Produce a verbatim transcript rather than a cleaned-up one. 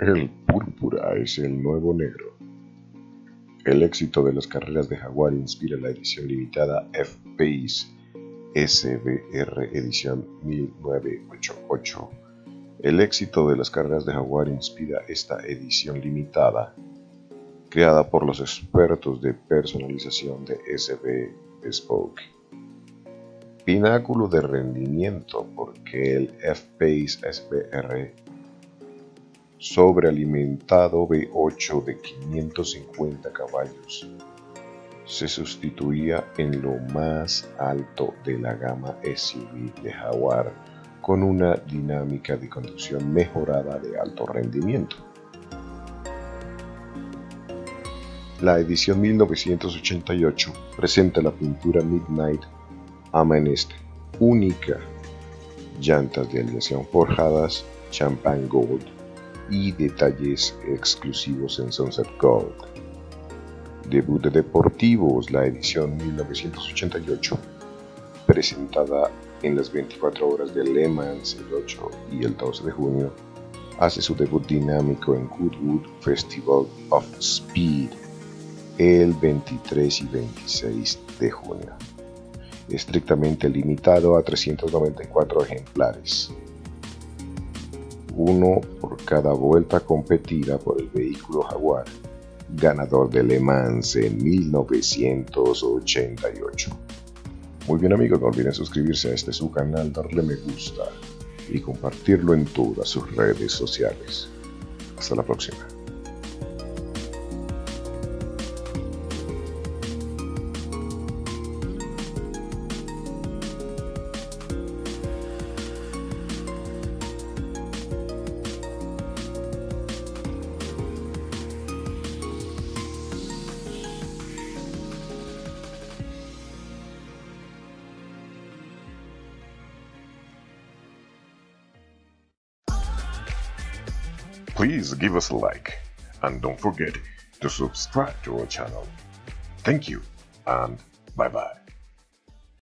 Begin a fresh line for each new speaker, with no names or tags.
El púrpura es el nuevo negro. El éxito de las carreras de Jaguar inspira la edición limitada F-Pace S B R edición mil novecientos ochenta y ocho. El éxito de las carreras de Jaguar inspira esta edición limitada, creada por los expertos de personalización de S B Bespoke. Pináculo de rendimiento, porque el F-Pace S B R sobrealimentado V ocho de quinientos cincuenta caballos se sustituía en lo más alto de la gama S U V de Jaguar con una dinámica de conducción mejorada de alto rendimiento. La edición mil novecientos ochenta y ocho presenta la pintura Midnight Amethyst única, llantas de aleación forjadas Champagne Gold y detalles exclusivos en Sunset Gold. Debut de deportivos, la edición mil novecientos ochenta y ocho, presentada en las veinticuatro horas de Le Mans el ocho y el doce de junio, hace su debut dinámico en Goodwood Festival of Speed el veintitrés y veintiséis de junio, estrictamente limitado a trescientos noventa y cuatro ejemplares, uno por cada vuelta competida por el vehículo Jaguar, ganador de Le Mans en mil novecientos ochenta y ocho. Muy bien amigos, no olviden suscribirse a este su canal, darle me gusta y compartirlo en todas sus redes sociales. Hasta la próxima. Please give us a like and don't forget to subscribe to our channel. Thank you and bye bye.